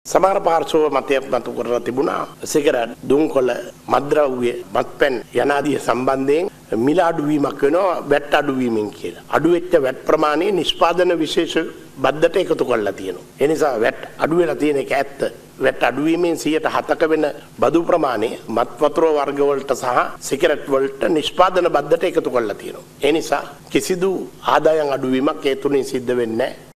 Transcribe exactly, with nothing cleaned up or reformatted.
සමහර පාර්ශව මතයක් මතු කරලා තිබුණා සිගරට්, දුම්කොළ, මත්ද්‍රව්‍ය, මත්පැන් යනාදී සම්බන්ධයෙන් මිල අඩුවීමක් වෙනවා වැට් අඩුවීමෙන් කියලා. අඩු වෙච්ච වැට් ප්‍රමාණය නිෂ්පාදන විශේෂ බද්දට එකතු කරලා තියෙනවා. ඒ නිසා වැට් අඩු වෙලා තියෙන එක ඇත්ත. වැට් අඩුවීමෙන් සියයට හතක වෙන බදු ප්‍රමාණය මත් වතුර වර්ග වලට සහ සිගරට් වලට නිෂ්පාදන බද්දට එකතු කරලා තියෙනවා. ඒ නිසා කිසිදු ආදායම් අඩුවීමක් ඒ තුලින් සිද්ධ වෙන්නේ නැහැ.